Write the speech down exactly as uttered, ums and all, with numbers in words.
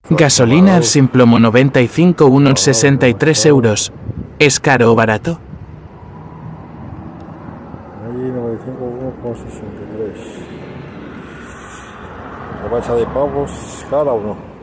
Gasolina Simplomo noventa y cinco, unos sesenta y tres euros. ¿Es caro o barato? Ahí noventa y cinco, uno con sesenta y tres. ¿La bacha de pavos cara o no?